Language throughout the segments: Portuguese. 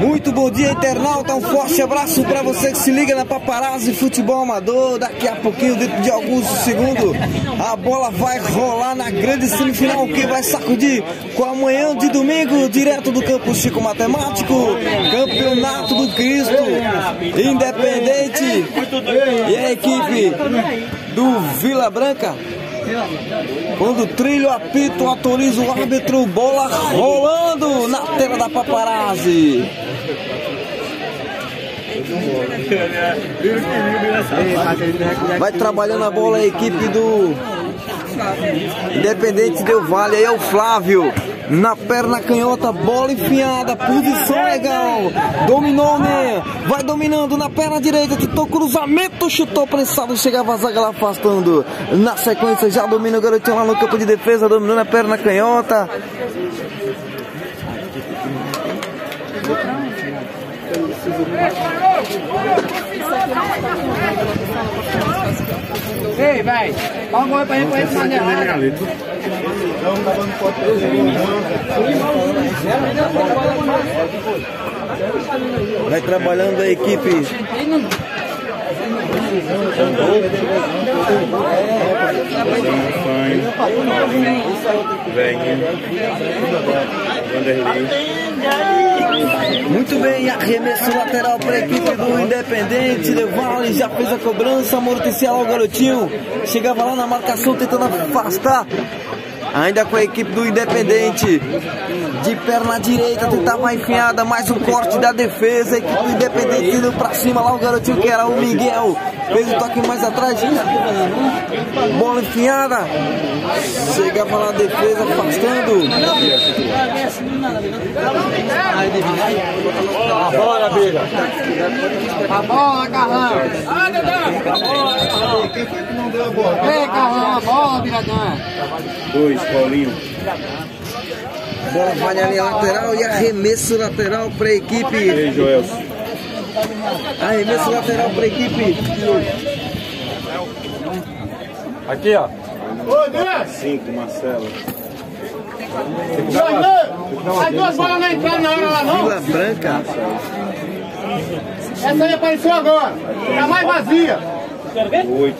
Muito bom dia, internauta, um forte abraço para você que se liga na Paparazzi Futebol Amador. Daqui a pouquinho, dentro de alguns segundos, a bola vai rolar na grande semifinal que vai sacudir com a manhã de domingo, direto do campo Chico Matemático, Campeonato do Cristo, Independente e a equipe do Vila Branca. Quando trilha o apito, autoriza o árbitro, bola rolando na tela da Paparazzi. Vai trabalhando a bola a equipe do Independente Del Valle. Aí é o Flávio na perna canhota, bola enfiada, posição legal, dominou, né? Vai dominando na perna direita, tentou cruzamento, chutou prensado, chegava a zaga lá afastando. Na sequência já domina o garotinho lá no campo de defesa, dominou na perna canhota. Ei, vai, dá um gol pra ele, Vai trabalhando a equipe. Muito bem, arremesso lateral para a equipe do Independente Del Valle. Já fez a cobrança, amortecia lá o garotinho. Chegava lá na marcação tentando afastar. Ainda com a equipe do Independente, de perna direita, tentava a enfiada, mais um corte da defesa. A equipe do Independente indo pra cima, lá o garotinho que era o Miguel, fez o toque mais atrás, bola enfiada, chegava lá a defesa, afastando. A bola, Biga. A bola, Carlão. Vem, Carlão, a bola, Biradão. Dois, Paulinho. Bola vai ali lateral e arremesso lateral para a equipe. Ei, Joelson. Arremesso lateral para a equipe. Aqui, ó. 5, Marcelo. As duas bolas não entraram na hora lá, não. Vila Branca. Essa aí apareceu agora. Tá mais vazia. 8.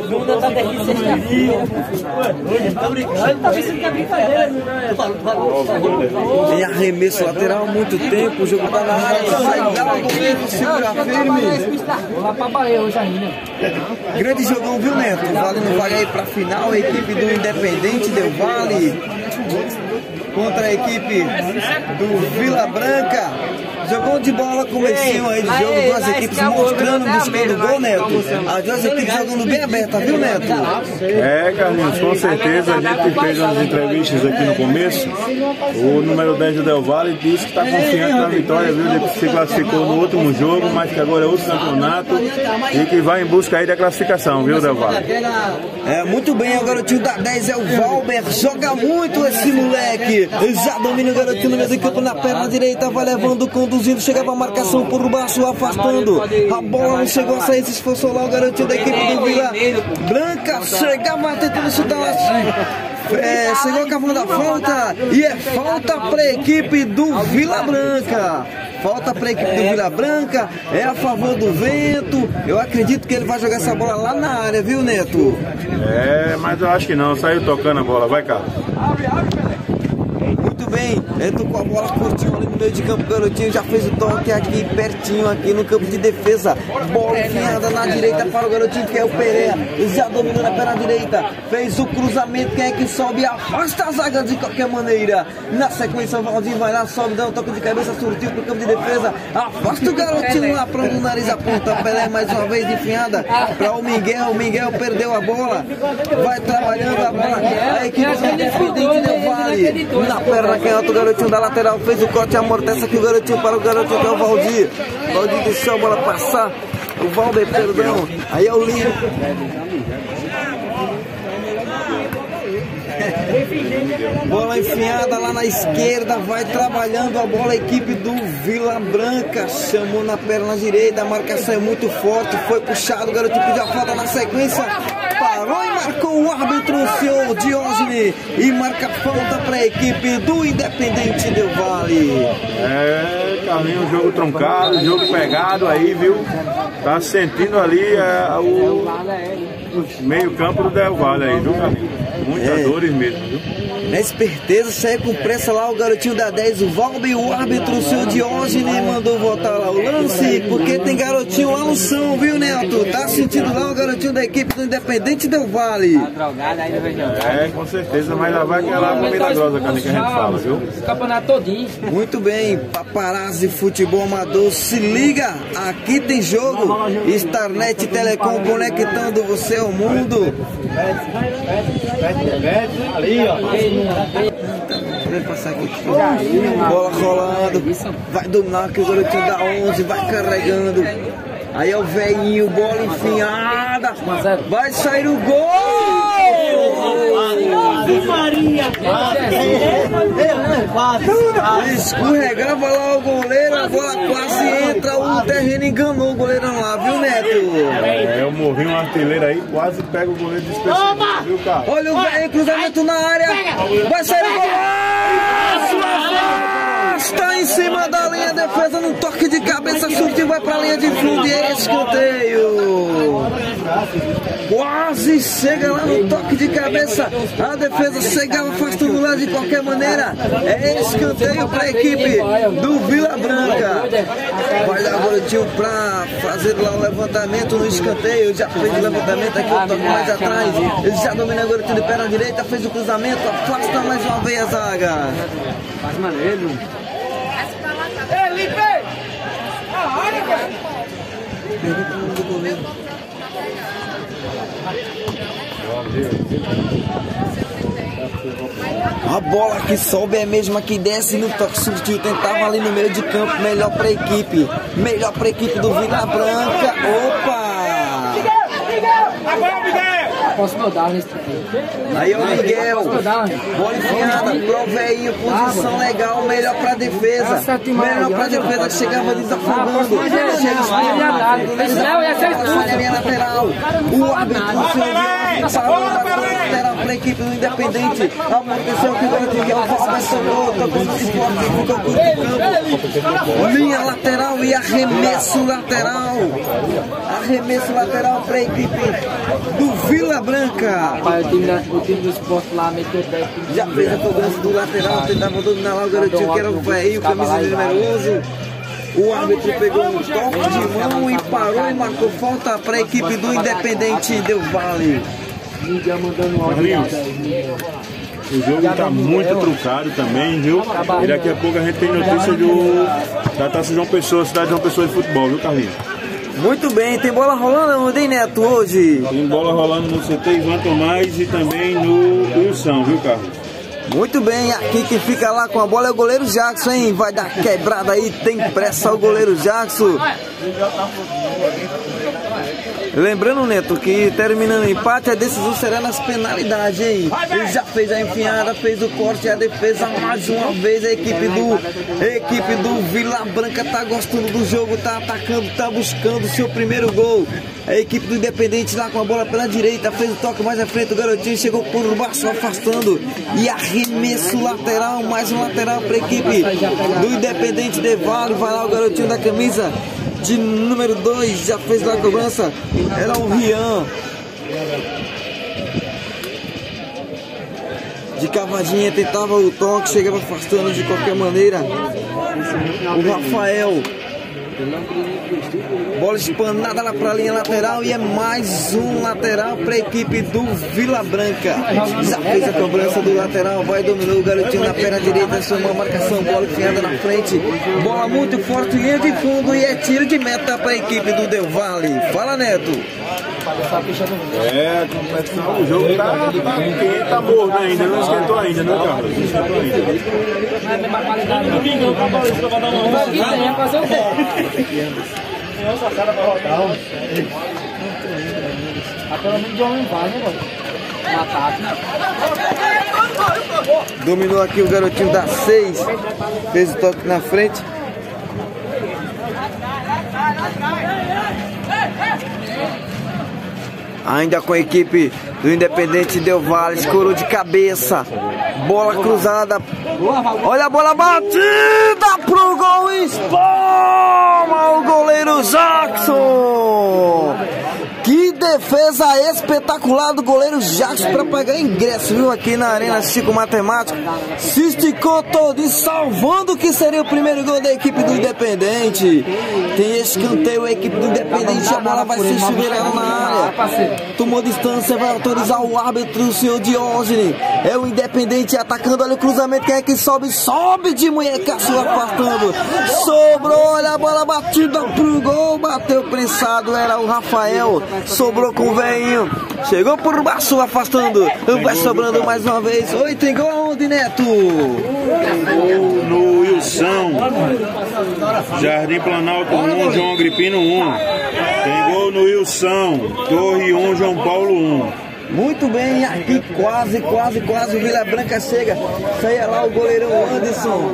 Em arremesso lateral, muito tempo, o jogo tá na área, sai lá, o goleiro segura firme. Vou lá pra Bahia hoje ainda. Grande jogão, viu, Neto? Vale não vai aí pra final, a equipe do Independente Del Valle contra a equipe do Vila Branca. Jogou de bola, comecinho aí de jogo, duas equipes mostrando, buscando gol, Neto. As duas equipes jogando bem abertas, viu, Neto? É, Carlinhos, com certeza. A gente fez umas entrevistas aqui no começo. O número 10 do Del Valle disse que está confiante na vitória, viu? Ele se classificou no último jogo, mas que agora é outro campeonato e que vai em busca aí da classificação, viu, Del Valle? É, muito bem, o garotinho da 10 é o Valber, joga muito esse moleque. Já domina o garotinho no meio do campo, na perna direita, vai levando, conduzindo, chegava a marcação por baixo, afastando. A bola não chegou a sair, se esforçou lá o garotinho da equipe do Vila Branca, chegava tentando chutar lá. Chegou cavando a falta e é falta para a equipe do Vila Branca. Falta para a equipe do Vila Branca, é a favor do Vento. Eu acredito que ele vai jogar essa bola lá na área, viu, Neto? É, mas eu acho que não, saiu tocando a bola, vai, Carlos. Muito bem, entrou com a bola curtinho ali no meio de campo, garotinho já fez o toque aqui, pertinho aqui no campo de defesa. Bola enfiada na direita para o garotinho que é o Pereira, já dominou na perna direita, fez o cruzamento, quem é que sobe? Afasta a zaga de qualquer maneira. Na sequência o Valdir vai lá, sobe, dá um toque de cabeça, surtiu para o campo de defesa, afasta o garotinho lá para o nariz aponta. Pelé mais uma vez enfiada para o Miguel perdeu a bola, vai trabalhando a bola, a equipe do Independente Del Valle, na perna canhota, o garotinho da lateral fez o corte, amortece aqui o garotinho para o garotinho que é o Valdir. Valdir deixou a bola passar, o Valdir, perdão, aí é o Lino. Bola enfiada lá na esquerda, vai trabalhando a bola a equipe do Vila Branca, chamou na perna direita, a marcação é muito forte, foi puxado, o garotinho pediu a falta na sequência, parou e marcou o árbitro, o senhor Diógenes, e marca falta para a equipe do Independente Del Valle. É, Carlinhos? Um jogo truncado, jogo pegado aí, viu? Tá sentindo ali o meio campo do Del Valle aí, viu, Carlinhos? Muitas dores mesmo, viu? Na esperteza, saiu com pressa lá o garotinho da 10, o Valber, o árbitro, o seu Diógenes, mandou voltar lá o lance, porque tem garotinho lá no São, viu, Neto? Tá sentindo lá o garotinho da equipe do Independente Del Valle. Drogado ainda vai jogar. Com certeza, mas lá vai aquela comida grossa, Carlinhos, que a gente fala, viu? O campeonato todinho. Muito bem, paparazzi futebol amador, se liga, aqui tem jogo, Starnet Telecom conectando você ao mundo. Ali, ó. Vai passar aqui. Bola rolando, vai dominar aqui o garotinho da 11, vai carregando. Aí é o velhinho, bola enfiada, vai sair o gol! Escorregava lá o goleiro, a bola quase entra, o terreno enganou o goleirão lá, viu, Neto? Eu morri um artilheiro aí, quase pega o goleiro desprezado, viu, cara? Olha o velho, cruzamento na área, vai sair o gol! Está em cima da linha, defesa no toque de cabeça, surtiu, vai para a linha de fundo e é escanteio. Quase chega lá no toque de cabeça, a defesa chegava afastando lá de qualquer maneira. É escanteio para a equipe do Vila Branca. Vai dar agora o tio para fazer lá o levantamento no escanteio. Já fez o levantamento aqui, o toque mais atrás. Ele já domina agora o tio de perna direita, fez o cruzamento, afasta mais uma vez a zaga. Faz maneiro. A bola que sobe é a mesma que desce no toque surtiu, tentava ali no meio de campo, melhor para a equipe do Vila Branca. Opa! Posso mudar nesse aí é o Miguel, bola enfiada pro velhinho, posição legal, melhor pra defesa, melhor pra defesa que chegava desafogando, chega na linha lateral, o árbitro parou na lateral pra equipe do Independente, aconteceu que o Miguel vai sobrou, tocou no esporte, ficou curto de campo, linha lateral e arremesso lateral pra equipe do Vila Branca. O time do esporte lá meteu 10. Já fez a cobrança do lateral, tentava dominar lá o garotinho que era o velho, camisa de número 11. O árbitro pegou um toque de mão e parou e marcou falta para a equipe do Independente Del Valle. Carlinhos, o jogo está muito truncado também, viu? E daqui a pouco a gente tem notícia da Taça João Pessoa, cidade de João Pessoa de futebol, viu, Carlinhos? Muito bem, tem bola rolando onde, hein, Neto, hoje? Tem bola rolando no CT Ivan Tomás e também no Wilson, viu, Carlos? Muito bem, aqui quem fica lá com a bola é o goleiro Jackson, hein? Vai dar quebrada aí, tem pressa o goleiro Jackson. Lembrando, Neto, que terminando o empate, a decisão será nas penalidades, hein? Ele já fez a enfiada, fez o corte e a defesa mais uma vez. A equipe do Vila Branca tá gostando do jogo, tá atacando, tá buscando o seu primeiro gol. A equipe do Independente lá com a bola pela direita, fez o toque mais à frente, o garotinho chegou por baixo, afastando. E arremesso lateral, mais um lateral para a equipe do Independente Del Valle. Vai lá o garotinho da camisa de número 2, já fez lá a cobrança, era o Rian. De cavadinha, tentava o toque, chegava afastando de qualquer maneira. O Rafael. Bola espanada lá para a linha lateral e é mais um lateral para a equipe do Vila Branca. Já fez a cobrança do lateral, vai dominar o garotinho na perna direita, chamou a marcação, bola enfiada na frente. Bola muito forte, linha de fundo e é tiro de meta para a equipe do Del Valle. Fala, Neto. A competição, o jogo tá morno ainda, não esquentou ainda, né, Carlos? Não esquentou ainda. Dominou aqui o garotinho da 6, fez o toque na frente. Ainda com a equipe do Independente Del Valle, escorou de cabeça, bola cruzada, olha a bola batida pro gol, Sport! defesa espetacular do goleiro Jacques para pagar ingresso, viu? Aqui na Arena Chico Matemático. Se esticou todo e salvando o que seria o primeiro gol da equipe do Independente. Tem escanteio, a equipe do Independente, a bola vai ser chuveirada na área. Tomou distância, vai autorizar o árbitro, o senhor Diógenes. É o Independente atacando, olha o cruzamento, quem é que sobe? Sobe de munhecaço, afastando. Sobrou, olha a bola batida pro gol, bateu prensado, era o Rafael. Sobrou com o velhinho, chegou por baixo, afastando. Vai sobrando mais uma vez. Oi, tem gol aonde, Neto? Gol no Wilson. Jardim Planalto 1, João Agripino 1. Tem gol no Wilson. Torre 1, João Paulo 1. Muito bem, aqui quase o Vila Branca chega. Saia lá o goleirão Anderson.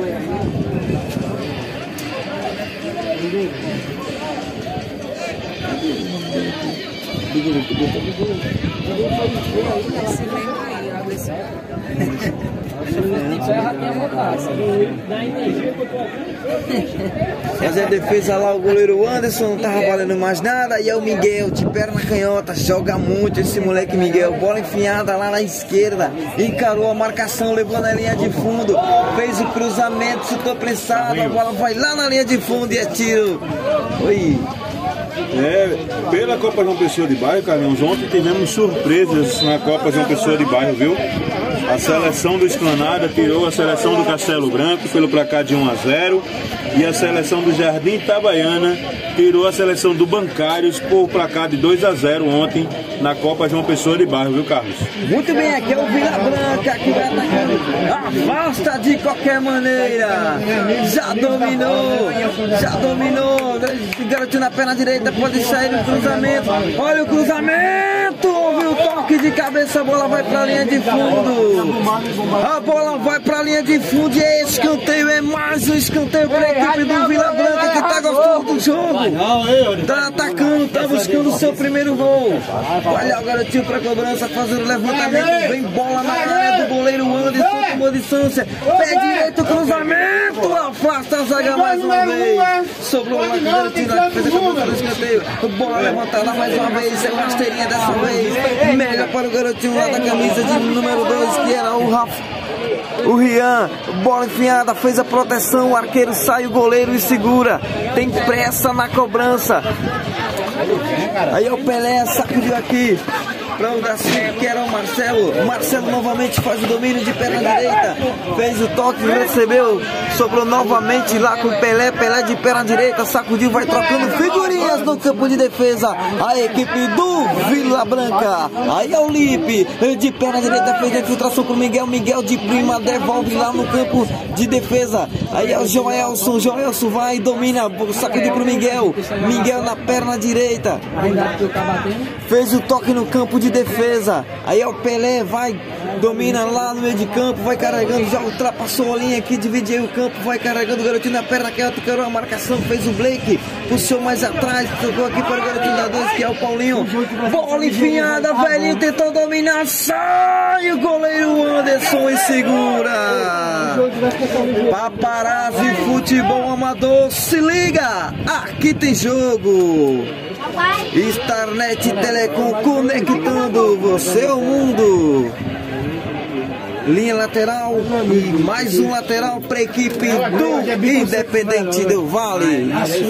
Fazer a defesa lá, o goleiro Anderson não tava valendo mais nada. E é o Miguel, de perna canhota, joga muito esse moleque Miguel. Bola enfiada lá na esquerda, encarou a marcação, levou na linha de fundo, fez o cruzamento, chutou prensado, a bola vai lá na linha de fundo e é tiro. Oi. Pela Copa João Pessoa de Bairro, Carlinhos, ontem tivemos surpresas na Copa João Pessoa de Bairro, viu? A seleção do Esplanada tirou a seleção do Castelo Branco pelo placar de 1-0 e a seleção do Jardim Itabaiana tirou a seleção do Bancários por placar de 2-0 ontem na Copa João Pessoa de Bairro, viu, Carlos? Muito bem, aqui é o Vila Branca que vai atacando. Afasta de qualquer maneira. Já dominou. Garotinho na perna direita, pode sair no cruzamento. Olha o cruzamento, ouviu o toque de cabeça, a bola vai pra linha de fundo. A bola vai pra linha de fundo e é escanteio, é mais um escanteio pra equipe do Vila Branca que tá gostando do jogo. Tá atacando, tá buscando o seu primeiro gol. Olha o garotinho pra cobrança, fazendo o levantamento. Vem bola na área do goleiro Anderson, tomou distância. Pé direito, cruzamento, afasta a zaga mais uma vez. Sobrou lá com o garotinho na defesa, acabou do escanteio. Bola levantada mais uma vez, é uma rasteirinha dessa vez. Melhor para o garotinho lá da camisa de número 2, que era o Rafa. O Rian, bola enfiada, fez a proteção, o arqueiro sai, o goleiro e segura. Tem pressa na cobrança. Aí o Pelé sacudiu aqui para o Daci, que era o Marcelo. Marcelo novamente faz o domínio de perna direita, fez o toque, recebeu, sobrou novamente lá com o Pelé. Pelé de perna direita, sacudiu, vai trocando figurinhas no campo de defesa. A equipe do Vila Branca. Aí é o Lipe, de perna direita, fez a infiltração para o Miguel. Miguel de prima devolve lá no campo de defesa. Aí é o Joelson. Joelson vai e domina, sacudiu para o Miguel. Miguel na perna direita, fez o toque no campo de defesa. Aí é o Pelé, vai, domina lá no meio de campo, vai carregando, já ultrapassou a linha aqui, dividiu o campo, vai carregando o garotinho na perna, que quebrou a marcação, fez o Blake, puxou mais atrás, tocou aqui para o garotinho da 2, que é o Paulinho. Bola enfiada, velhinho tentou dominar, sai o goleiro Anderson e segura. Paparazzi Futebol Amador, se liga, aqui tem jogo. Starnet Telecom, conectando você ao mundo. Linha lateral e mais um lateral para a equipe do Independente Del Valle.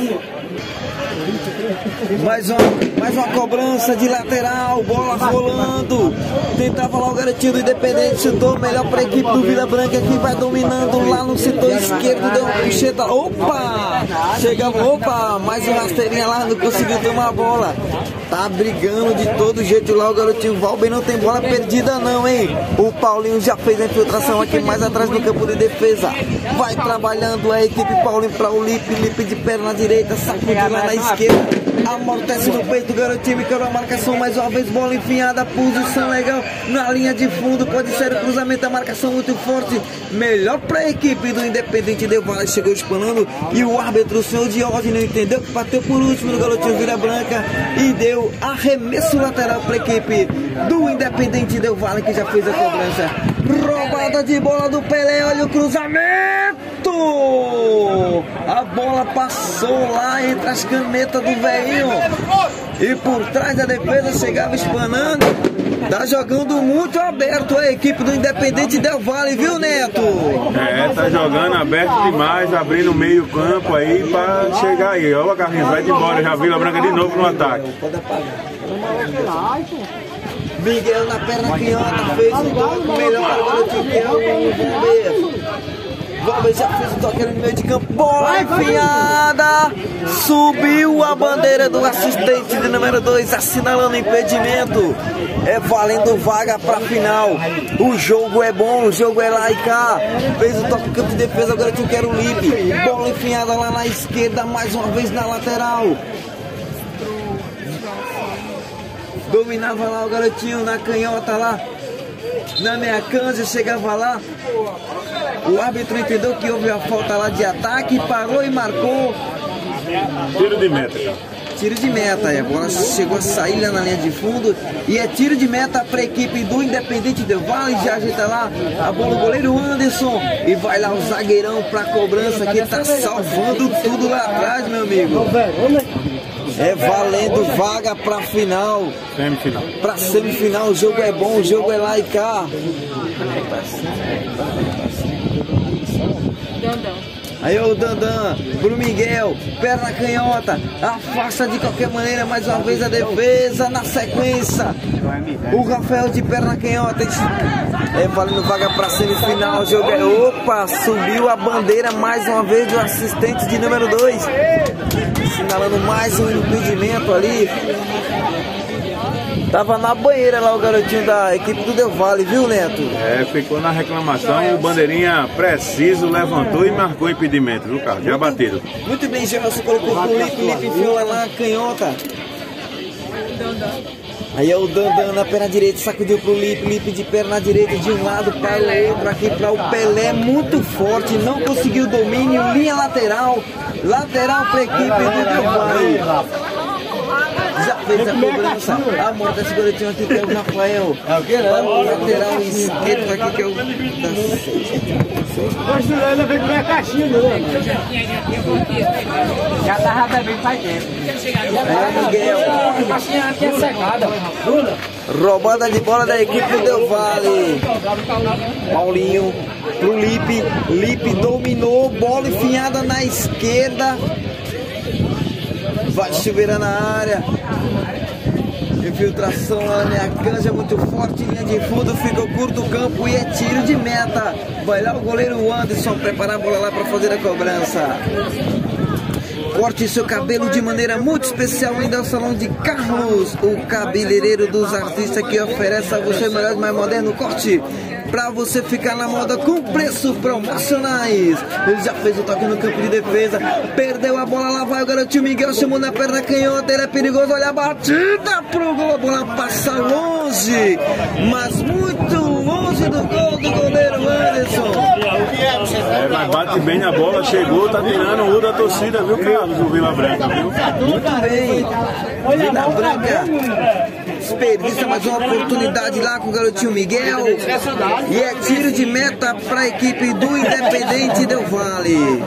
Mais uma cobrança de lateral, bola rolando. Tentava lá o garotinho do Independente, chutou melhor para a equipe do Vila Branca, que vai dominando lá no setor esquerdo, deu uma puxeta. Opa! Chegava, mais uma rasteirinha lá, não conseguiu tomar a bola. Tá brigando de todo jeito lá o garotinho. Valber não tem bola perdida não, hein? O Paulinho já fez a infiltração aqui mais atrás do campo de defesa. Vai trabalhando a equipe Paulinho para o Lipe. Lipe de perna direita, sacudiu lá na esquerda. Amortece no peito do garotinho, quebrou a marcação mais uma vez, bola enfiada, posição legal na linha de fundo, pode ser o cruzamento, a marcação muito forte, melhor para a equipe do Independente Del Valle, chegou espalhando e o árbitro, o senhor Diógenes, entendeu que bateu por último no garotinho Vila Branca e deu arremesso lateral para a equipe do Independente Del Valle, que já fez a cobrança. Roubada de bola do Pelé, olha o cruzamento! A bola passou lá entre as canetas do velhinho. E por trás da defesa chegava espanando. Tá jogando muito aberto a equipe do Independente Del Valle, viu, Neto? É, tá jogando aberto demais, abrindo meio campo aí pra chegar aí. Ó, o Carlinhos vai embora, já Vila Branca de novo no ataque. Miguel na perna canhota, fez o toque melhor agora o Valber. Valber já fez o toque ali no meio de campo, bola enfiada, subiu a bandeira do assistente de número 2, assinalando impedimento. É valendo vaga pra final. O jogo é bom, o jogo é lá e cá. Fez o toque no campo de defesa, agora eu quero o Lipe. Bola enfiada lá na esquerda, mais uma vez na lateral. Dominava lá o garotinho na canhota lá, na meia cancha, chegava lá. O árbitro entendeu que houve a falta lá de ataque, parou e marcou. Tiro de meta, cara. Tiro de meta, e a bola chegou a sair lá na linha de fundo. E é tiro de meta para a equipe do Independente Del Valle. Já ajeita lá a bola o goleiro Anderson. E vai lá o zagueirão para a cobrança, que tá salvando tudo lá atrás, meu amigo. É valendo vaga pra final. Semifinal. Pra semifinal, o jogo é bom, o jogo é lá e cá. Aí o Dandan pro Miguel, perna canhota, afasta de qualquer maneira mais uma vez a defesa na sequência. O Rafael de perna canhota, é valendo vaga pra semifinal, o jogo é... Opa, subiu a bandeira mais uma vez do assistente de número 2. Assinalando mais um impedimento ali. Tava na banheira lá o garotinho da equipe do Del Valle, viu, Neto? É, ficou na reclamação, o bandeirinha preciso levantou e marcou o impedimento, viu, Carlos? Já bateram. Muito bem, Gelson colocou pro Lipe enfiou lá a canhota. Aí é o Dandan na perna direita, sacudiu pro Lipe de perna direita de um lado para o outro, aqui para o Pelé, muito forte, não conseguiu o domínio, linha lateral para a equipe do Del Valle. Já fez a cobrança, a morta desse garotinho aqui que é o Rafael. Para o lateral esquerdo aqui que é o... Ele veio com a caixinha, né? Já tava também faz tempo. É Miguel. A caixinha aqui é secada. Roubada de bola da equipe do Del Valle. Paulinho pro Lipe. Lipe dominou, bola enfiada na esquerda. Vai chover na área. Infiltração lá na minha canja, muito forte, linha de fundo, ficou curto o campo e é tiro de meta. Vai lá o goleiro Anderson preparar a bola lá para fazer a cobrança. Corte seu cabelo de maneira muito especial ainda ao Salão de Carlos, o cabeleireiro dos artistas que oferece a você o melhor e mais moderno corte para você ficar na moda com preços promocionais. Ele já fez o toque no campo de defesa, perdeu a bola, lá vai o garotinho Miguel, chamou na perna canhota, ele é perigoso, olha a batida pro gol, a bola passa longe, mas muito longe do gol do goleiro Anderson. É, mas bate bem na bola, chegou, tá tirando o da torcida, viu, Carlos, o Vila Branca, viu? Muito bem, Vila Branca desperdiça mais uma oportunidade lá com o garotinho Miguel. E é tiro de meta para a equipe do Independente Del Valle.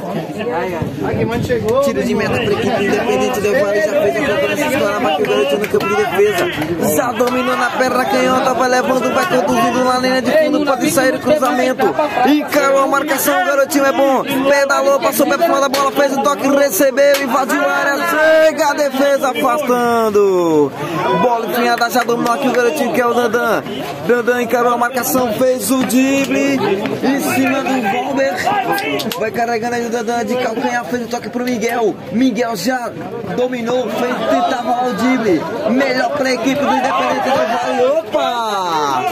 Tiro de meta para a equipe do Independente Del Valle. Já fez a cobrança, estourava aqui o garotinho no campo de defesa. Já dominou na perna canhota, vai levando, vai conduzindo na linha de fundo, pode sair o cruzamento. Encarou a marcação, o garotinho é bom. Pedalou, passou pela cima da bola, fez o toque, recebeu, invadiu a área. Chega a defesa, afastando. Bola enfiada, já dominou aqui o garotinho que é o Dandan. Dandan encarou a marcação, fez o drible em cima do Valber. Vai carregando aí o Dandan de calcanhar, fez o toque pro Miguel. Miguel já dominou, tentava lá o drible. Melhor para a equipe do Independente Del Valle. Opa!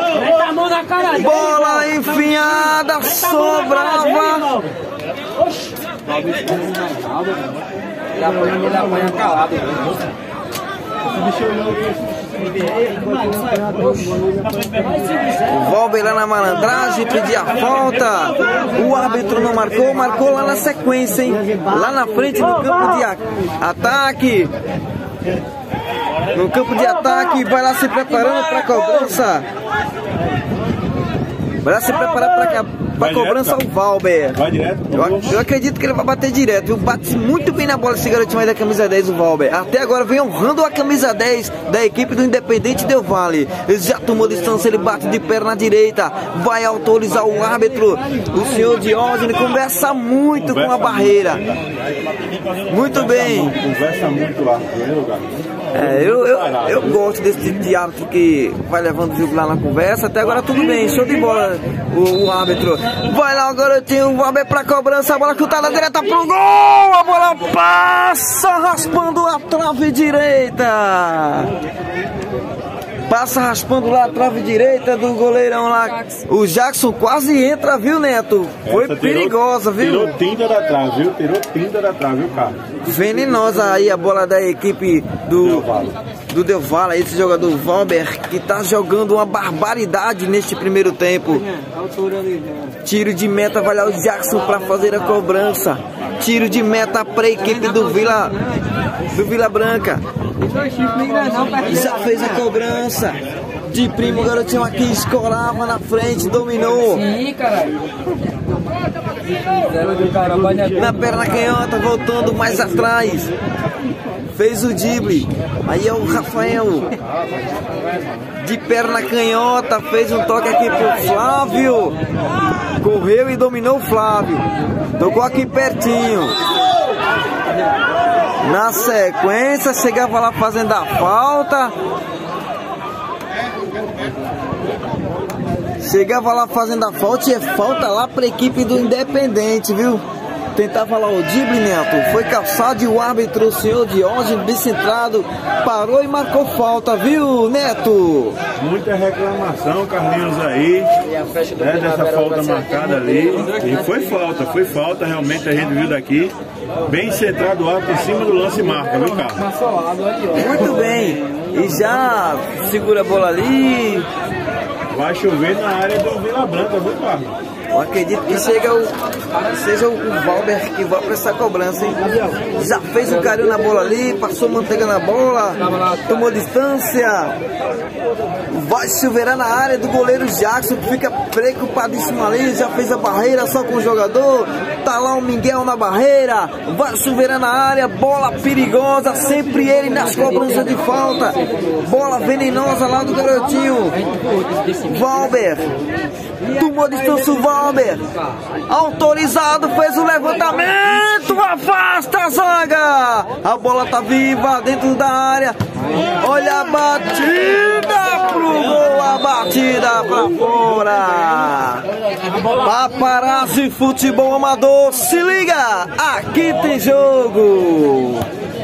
Bola enfiada, sobrava. O Valber lá na malandragem, pedia a falta. O árbitro não marcou, marcou lá na sequência, hein? Lá na frente no campo de ataque. No campo de ataque, vai lá se preparando para a cobrança. Vai lá se preparar pra cobrança o Valber. Vai direto? Eu acredito que ele vai bater direto, viu? Bate muito bem na bola esse garotinho aí da camisa 10, o Valber. Até agora vem honrando a camisa 10 da equipe do Independente Del Valle. Ele já tomou distância, ele bate de perna direita. Vai autorizar o árbitro, o senhor Diógenes, conversa muito com a barreira. Muito bem. Conversa muito lá, entendeu, cara? Eu gosto desse tipo de árbitro que vai levando o jogo lá na conversa. Até agora tudo bem, show de bola o árbitro. Vai lá o garotinho, vai ver pra cobrança, a bola chutada direta pro gol. A bola passa raspando a trave direita. Passa raspando lá a trave direita do goleirão lá. O Jackson quase entra, viu, Neto? Foi perigosa, viu? Tirou tinta da trave, viu? Tirou tinta da trave, viu, cara? Venenosa aí a bola da equipe do Del Valle, esse jogador Valber, que tá jogando uma barbaridade neste primeiro tempo. Tiro de meta, vai lá o Jackson para fazer a cobrança. Tiro de meta para a equipe do Vila Branca. Já fez a cobrança. De primo, o garotinho aqui escorava na frente, dominou. Sim, caralho. Na perna canhota, voltando mais atrás. Fez o drible. Aí é o Rafael. De perna canhota, fez um toque aqui pro Flávio. Correu e dominou o Flávio. Tocou aqui pertinho. Na sequência, chegava lá fazendo a falta. Chegava lá fazendo a falta e é falta lá para a equipe do Independente, viu? Tentava lá o drible, Neto. Foi calçado e o árbitro, o senhor Diógenes, descentrado, parou e marcou falta, viu, Neto? Muita reclamação, Carlinhos, aí, né, dessa falta marcada ali. E foi falta, realmente a gente viu daqui. Bem centrado o árbitro em cima do lance e marca, viu, Carlos? Muito bem. E já segura a bola ali. Vai chover na área do Vila Branca, viu, Carlos? Eu acredito que seja o Valber que vai para essa cobrança, hein? Já fez um carinho na bola ali, passou manteiga na bola, tomou distância. Vai chover na área do goleiro Jackson, que fica preocupadíssimo ali, já fez a barreira só com o jogador. Tá lá o Miguel na barreira, vai chover na área, bola perigosa, sempre ele nas cobranças de falta. Bola venenosa lá do garotinho. Valber. Tomou distância o Valber. Autorizado, fez o levantamento. Afasta a zaga. A bola tá viva dentro da área. Olha a batida pro gol. A batida pra fora. Paparazzi Futebol Amador. Se liga. Aqui tem jogo.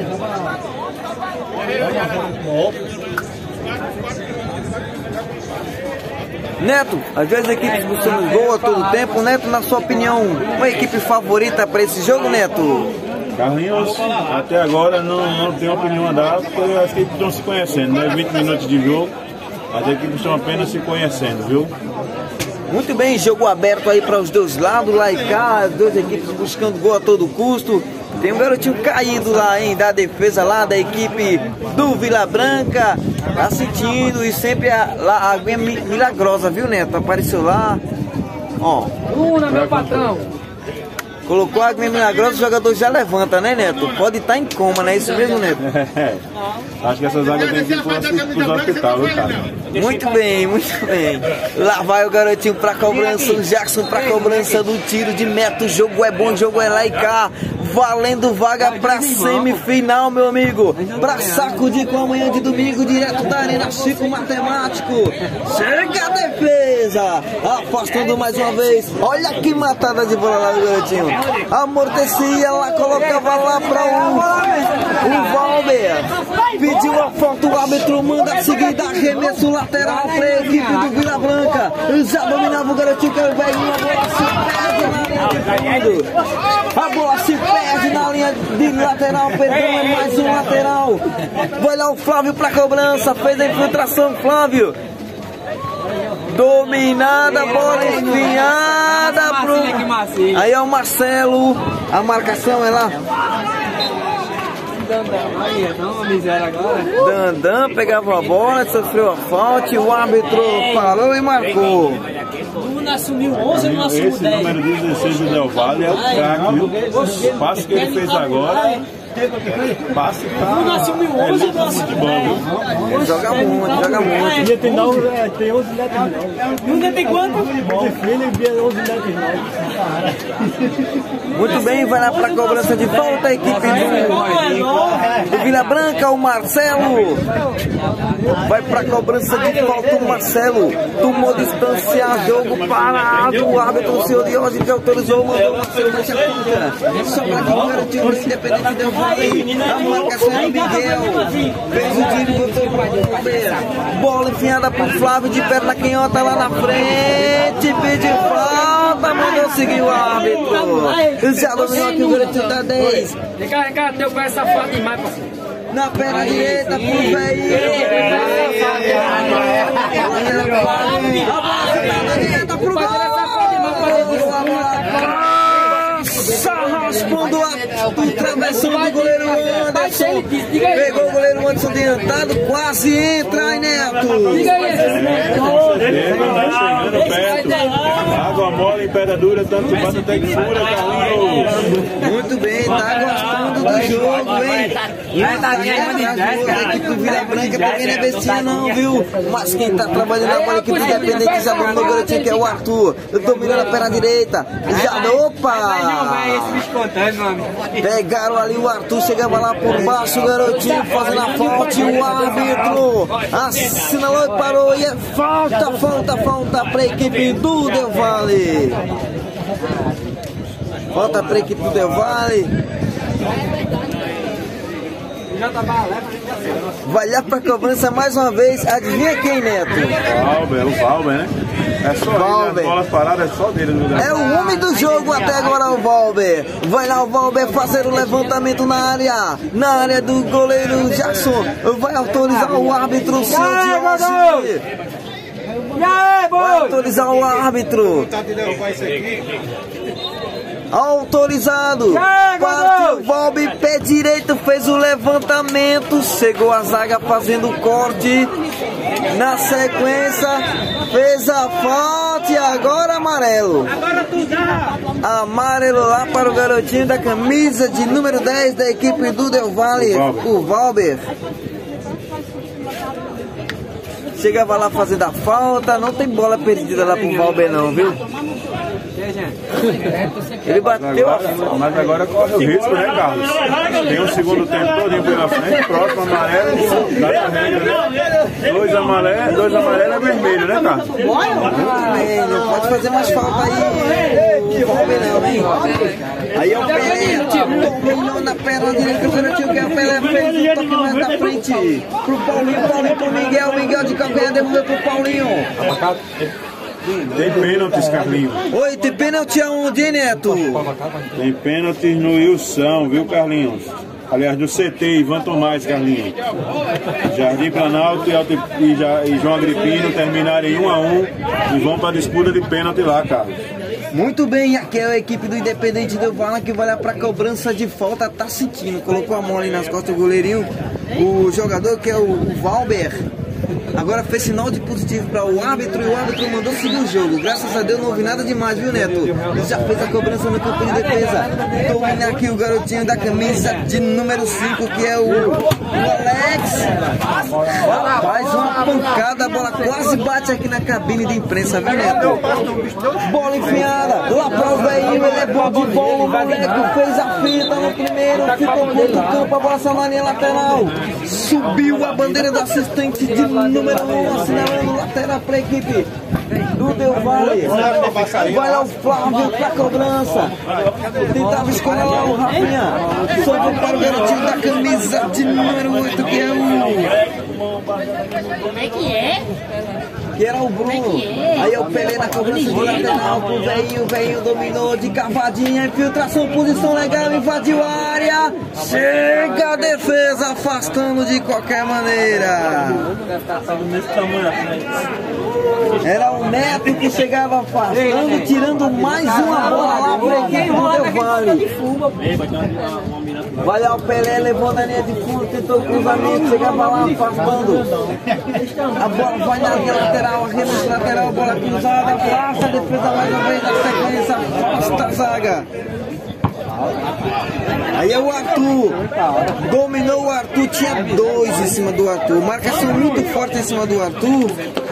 Neto, às vezes a equipe buscando gol a todo tempo. Neto, na sua opinião, uma equipe favorita para esse jogo, Neto? Carlinhos, até agora não tenho opinião a dar, porque as equipes estão se conhecendo, né? 20 minutos de jogo, as equipes estão apenas se conhecendo, viu? Muito bem, jogo aberto aí para os dois lados, lá e cá, as duas equipes buscando gol a todo custo. Tem um garotinho caído lá, hein, da defesa lá da equipe do Vila Branca, assistindo, e sempre a aguinha milagrosa, viu, Neto? Apareceu lá, ó. Meu patrão. Colocou a aguinha milagrosa, o jogador já levanta, né, Neto? Pode estar em coma, né? Isso mesmo, Neto? Acho que essas águas têm que ir para o hospital, viu, cara? Muito bem, muito bem. Lá vai o garotinho pra cobrança, o Jackson pra cobrança do tiro de meta. O jogo é bom, o jogo é lá e cá. Valendo vaga pra semifinal, meu amigo. Pra sacudir com a manhã de domingo, direto da Arena Chico Matemático. Chega a defesa. Afastando mais uma vez. Olha que matada de bola lá do garotinho. Amortecia lá, colocava lá pra o Valber. Pediu a falta, o árbitro manda a seguida, arremesso lateral para a equipe do Vila Branca. Já dominava o garotinho, que é velho, a bola se perde na linha de lateral, perdão, é mais um lateral. Vai lá o Flávio para cobrança, fez a infiltração, Flávio. Dominada, bola enfiada pro... Aí é o Marcelo, a marcação é lá. Dandan pegava a bola, sofreu a falta, o árbitro parou e marcou. não assumiu 11 ou não assumiu 10? Esse número 16 do Del Valle é o craque, viu? O passe que ele fez agora, passe tá... Não assumiu 11 ou não assumiu 10? Ele joga muito, joga muito. Tem 11 metros. E o tem quanto? Muito bem, vai lá para a cobrança de falta a equipe do Vila Branca, o Marcelo. Vai para a cobrança de falta o Marcelo. Tomou distância, jogo parado. O árbitro, o senhor Diógenes, autorizou, mandou o Marcelo na ponta. Só para que o garotinho do Independente deu vale. A marcação do Miguel. Fez o tiro, botou para o Palmeiras. Bola enfiada para o Flávio de perna canhota lá na frente. Pediu falta, mandou seguir o árbitro. Já dominou aqui o garotinho da 10. Cara, teu pé safado demais, parceiro. Na perna direita pro velho. Na direita pro gol. Raspando o travessão do goleiro Anderson. Pegou o goleiro Anderson adiantado. Quase entra, hein, Neto? Chegando perto. Água mole em pedra dura, tanto bate até que fura, Carlinhos. Muito bem, tá gostando do jogo, hein? A equipe do Vila Branca também não é bestinha não, viu? Mas quem tá trabalhando na equipe independente já dominou o garotinho, que é o Arthur. Dominou na perna direita. Já, opa! Pegaram ali o Arthur, chegava lá por baixo, o garotinho fazendo a falta. E o árbitro assinalou e parou. E é falta para a equipe do Del Valle. Falta para a equipe do Del Valle. Vai lá para a cobrança mais uma vez. Adivinha quem, Neto? O Valber, né? É só ele, as bolas paradas é só dele. É o homem do jogo até agora, o Valber. Vai lá o Valber fazer o levantamento na área do goleiro Jackson. Vai autorizar o árbitro, o senhor Diógenes. Vai autorizar o árbitro. Autorizado. Partiu o Valber, pé direito, fez o levantamento. Chegou a zaga fazendo o corte. Na sequência, fez a falta e agora amarelo. Amarelo lá para o garotinho da camisa de número 10 da equipe do Del Valle, o Valber. Chegava lá fazendo a falta, não tem bola perdida lá pro Valber não, viu? Ele bateu a falta. Mas agora corre o risco, né, Carlos? Tem um segundo tempo todinho pela frente, próximo amarelo, dá carreira, né? Dois amarelos é vermelho, né, Carlos? Não pode fazer mais falta aí, o Valber não, hein? Aí é o Pelé, dominou na perna direita, o garotinho que é o Pelé, fez o toque mais da frente pro Paulinho pro Miguel de calcanhar devolveu pro Paulinho. Tem pênaltis, Carlinhos. Oi, tem pênalti aonde, Neto? Tem pênaltis no Wilson, viu, Carlinhos? Aliás, do CT, Ivan Tomás, Carlinhos. Jardim Planalto e João Agripino terminaram em 1 a 1 e vão para a disputa de pênalti lá, Carlos. Muito bem, aqui é a equipe do Independente Del Valle que vai lá para a cobrança de falta, tá sentindo, colocou a mão ali nas costas do goleirinho, o jogador que é o Valber. Agora fez sinal de positivo para o árbitro e o árbitro mandou seguir o jogo. Graças a Deus não houve nada demais, viu, Neto? Ele já fez a cobrança no campo de defesa. Domina aqui o garotinho da camisa de número 5, que é o Alex. Faz uma pancada, a bola quase bate aqui na cabine de imprensa, viu, Neto? Bola enfiada, lá para o velhinho, ele é bom de bola, o moleque fez a fita no primeiro, ficou no outro campo, a bola saiu na linha lateral. Subiu a bandeira do assistente de número 1, assinalando lateral para a equipe do Del Valle. Vai lá o Flávio para a cobrança. Tentava escorar lá o Rafinha. Sobrou para o garotinho da camisa de número 8, que é o... Como é que é? Que era o Bruno. Aí é o Pelé na cobrança de lateral pro velhinho. O velhinho dominou de cavadinha. Infiltração, posição legal, invadiu a área. Chega a defesa, afastando de qualquer maneira. Era o Neto que chegava afastando, tirando mais uma bola lá para a equipe do Del Valle. Vai lá o Pelé levando a linha de fundo, tentou o cruzamento, chegava lá afastando. A bola vai na linha lateral, arremesso lateral, bola cruzada, afasta a defesa mais uma vez na sequência, afasta a zaga. Aí é o Arthur, dominou o Arthur, tinha 2 em cima do Arthur, marcação muito forte em cima do Arthur.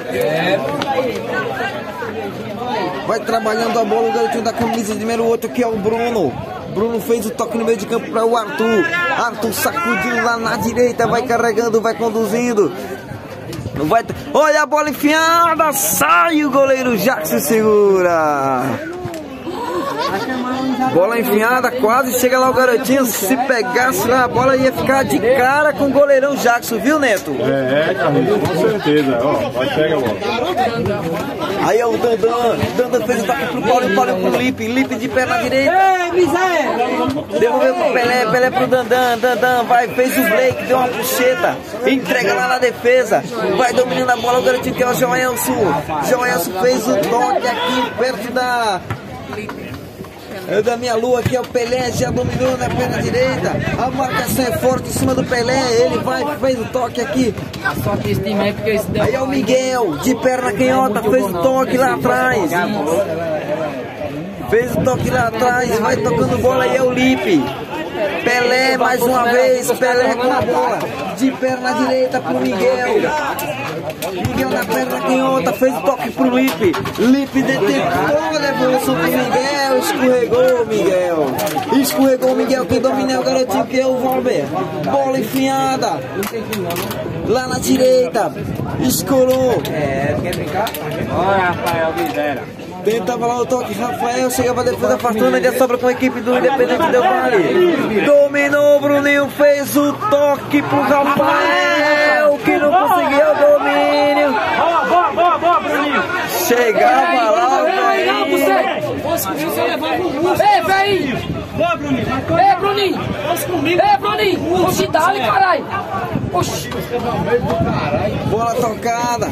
Vai trabalhando a bola o garotinho da camisa de número 8, que é o Bruno. Bruno fez o toque no meio de campo para o Arthur. Arthur sacudiu lá na direita, vai carregando, vai conduzindo. Não vai. Olha a bola enfiada, sai o goleiro Jackson, segura. Bola enfiada, quase chega lá o garotinho. Se pegasse lá a bola ia ficar de cara com o goleirão Jackson, viu, Neto? Carlinhos, com certeza. Ó, vai pegar a bola. Aí é o Dandan. Dandan fez o toque pro Paulinho, Paulinho pro Lipe. Lipe de perna direita. Devolveu pro Pelé, Pelé pro Dandan. Dandan vai, fez o break, deu uma puxeta. Entrega lá na defesa. Vai dominando a bola o garotinho que é o Joelson. Joelson fez o toque aqui perto da minha lua, que é o Pelé, já dominou na perna direita. A marcação é forte em cima do Pelé. Ele vai, fez o toque aqui. Aí é o Miguel, de perna canhota, fez o toque lá atrás. Fez o toque lá atrás, vai tocando bola. Aí é o Lipe. Pelé mais uma vez, Pelé com a bola. De perna direita pro Miguel. Miguel na perna canhota, fez o toque pro Lipe. Lipe detectou, levou o pro Miguel, escorregou o Miguel. Escorregou o Miguel, quem domina é o garotinho que é o Valber. Bola enfiada. Lá na direita. Escorou. Quer brincar? Olha, Rafael Videra. Tentava lá o toque, Rafael chegava a defesa afastando, já sobra com a equipe do Independente Del Valle. Dominou, Bruninho fez o toque pro Rafael, que não conseguiu o domínio. Boa, Bruninho. Chegava lá o Ei, velho! Boa, Bruninho! Ei, Bruninho! Ei, Bruninho! Oxi, dá-lhe, caralho! Oxi! Bola tocada.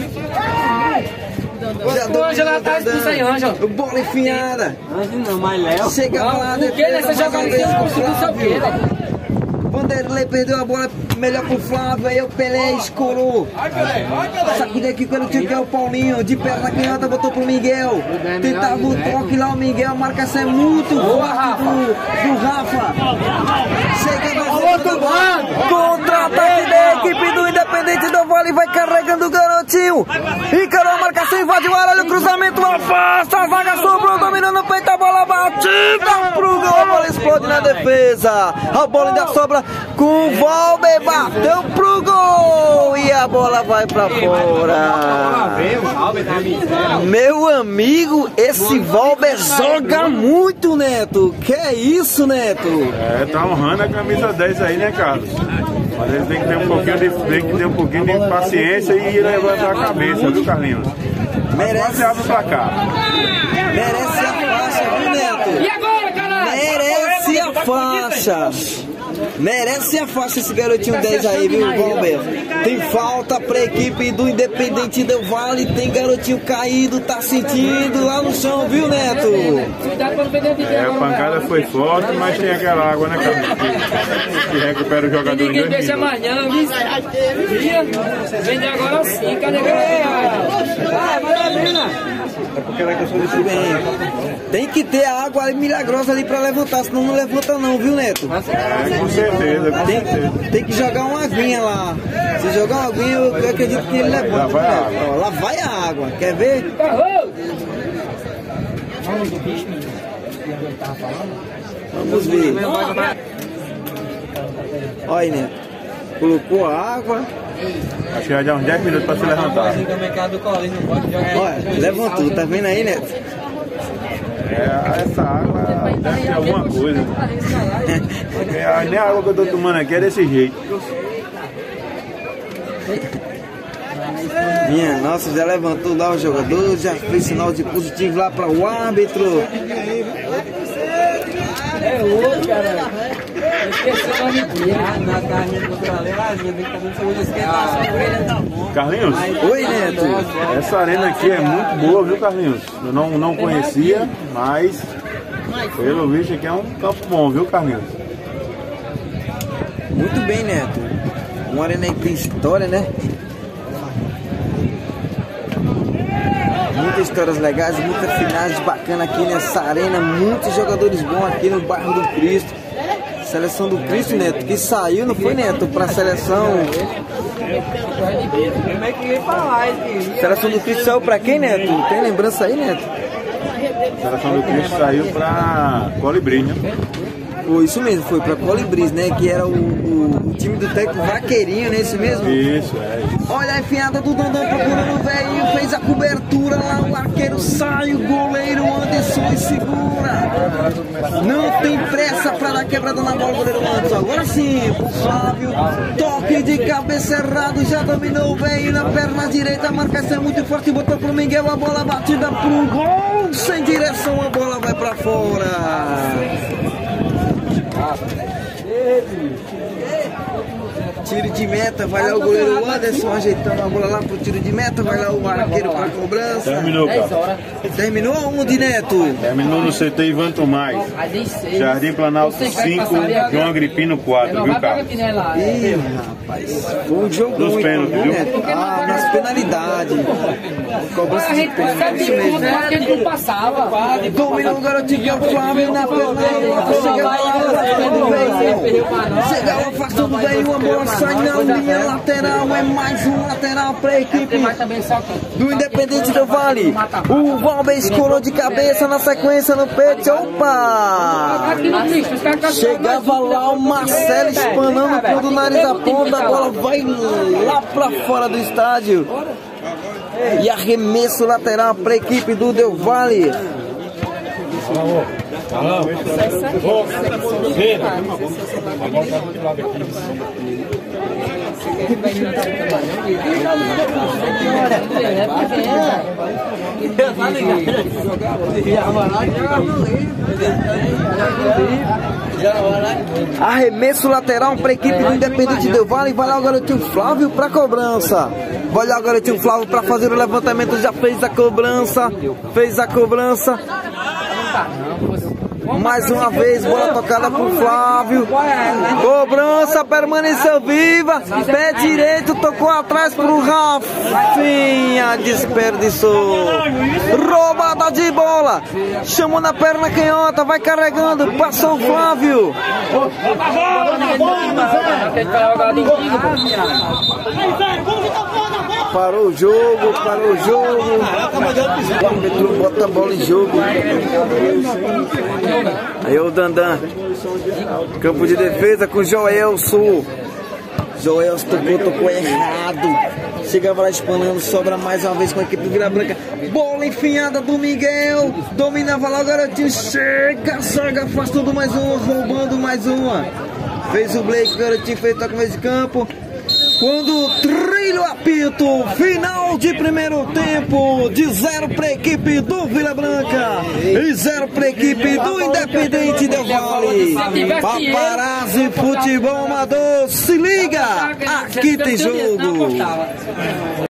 Ângela atrás disso aí, Ângela. Bola enfiada. Ângela não, mas Léo. Chegava lá a O que nessa jogada que não conseguiu ser o quê, velho? Vanderlei perdeu a bola melhor pro Flávio, aí o Pelé escorou. Sacudiu aqui quando tinha que é o Paulinho, de perna canhota botou pro Miguel. Tentava o toque lá, o Miguel, a marcação é muito forte do Rafa. Chega contra-ataque da equipe do Independente Del Valle, vai carregando o garotinho. Encarou a marcação, invadiu a área, olha o cruzamento, afasta, a zaga sobrou, dominando o peito, a bola batida pro gol, a bola explode na defesa. A bola ainda sobra com o Valber, bateu pro gol e a bola vai pra fora. Meu amigo, esse Valber joga muito, Neto. Que é isso, Neto? Tá honrando a camisa 10 aí, né, Carlos? Mas ele tem que ter um pouquinho de paciência e levantar a cabeça, viu, Carlinhos? Merece abre pra cá. Merece a faixa, viu, Neto? E agora, caralho? Merece a faixa. Merece a faixa esse garotinho 10 aí, viu, Valber? Tem falta pra equipe do Independente Del Valle. Tem garotinho caído, tá sentindo lá no chão, viu, Neto? A pancada foi forte, mas tem aquela água, né, Carlos? Que recupera o jogador em 2 Ninguém deixa minutos. amanhã, viu? Vende agora sim, cadê É porque ela gostou desse bem. Tem que ter a água ali milagrosa ali pra levantar, senão não levanta não, viu, Neto? Com certeza, com certeza. Tem que jogar uma aguinha lá. Se jogar uma aguinha, eu acredito que ele levanta. Lá vai a água. Ó, lá vai a água. Quer ver? Vamos ver. Olha aí, Neto. Colocou a água. Acho que vai dar uns 10 minutos pra se levantar. Olha, levantou. Tá vendo aí, Neto? Essa água deve ter alguma coisa. Nem a água que eu tô tomando aqui é desse jeito. Minha nossa, já levantou lá o jogador, já fez sinal de positivo lá para o árbitro. É outro, cara. Esqueci o nome dele. Na carrinha contra a Leandro, tem que estar muito esquentação por ele, tá bom. Carlinhos? Oi, Neto. Essa arena aqui é muito boa, viu, Carlinhos? Eu não conhecia, mas pelo visto aqui é um campo bom, viu, Carlinhos? Muito bem, Neto. Uma arena aí que tem história, né? Muitas histórias legais, muitas finais bacanas aqui nessa arena. Muitos jogadores bons aqui no bairro do Cristo. Seleção do Cristo, Neto, que saiu, não foi, Neto? Pra seleção. Seleção do Cristo saiu pra quem, Neto? Tem lembrança aí, Neto? A seleção do Cristo saiu pra Colibri, né? Foi isso mesmo, foi pra Colibris, né? Que era o time do técnico Vaqueirinho, né? Isso mesmo? Isso, é isso. Olha a enfiada do Dandão procurando o velhinho, fez a cobertura lá, o arqueiro sai, o goleiro Anderson e segura. Não tem pressa pra dar quebrada na bola, o goleiro Anderson. Agora sim, o Flávio, toque de cabeça errado, já dominou o velho na perna direita, a marcação é muito forte, botou pro Miguel, a bola batida pro gol, sem direção, a bola vai pra fora. Tiro de meta, vai lá o goleiro Anderson ajeitando a bola lá pro tiro de meta, vai lá o arqueiro pra cobrança. Terminou, cara. Terminou onde, Neto? Terminou no CT Ivan Tomás. Jardim Planalto 5, João Agripino 4, viu, cara? Ih, rapaz, foi um jogão, Nos pênaltis, viu? Neto? Ah, nas penalidades. Cobrança de pênalti, isso mesmo, né? Não passava. Dominou o garotinho que é o Flávio na penalidade. Chega lá, afastando o velho, a bola sai na linha lateral. É mais um lateral para a equipe do Independente do Vale. O Valber colou de cabeça na sequência no peito. Opa! Chegava lá o Marcelo espanando quando o nariz aponta. A bola vai lá para fora do estádio. E arremesso lateral para a equipe do Del Valle. Arremesso lateral para a equipe do Independente Del Valle. Vai lá o garotinho Flávio para cobrança. Vai lá o garotinho Flávio para fazer o levantamento. Já fez a cobrança. Fez a cobrança. Mais uma vez, bola tocada pro Flávio. Cobrança permaneceu viva. Pé direito, tocou atrás pro Rafinha. Desperdiçou. Roubada de bola. Chamou na perna canhota, vai carregando. Passou o Flávio. Parou o jogo, parou o jogo. O árbitro bota a bola em jogo. Aí o Dandan. Campo de defesa com o Joelson. Joelson tocou errado. Chegava lá espanando, sobra mais uma vez com a equipe do Vila Branca. Bola enfiada do Miguel. Dominava lá o garotinho. Chega, saga, afastando mais uma, roubando mais uma. Fez o Blake, o garotinho fez toque no meio de campo. Quando trilha o apito, final de primeiro tempo, de 0 para a equipe do Vila Branca e 0 para a equipe do Independente Del Valle. Paparazzi Futebol Amador, se liga, aqui tem jogo.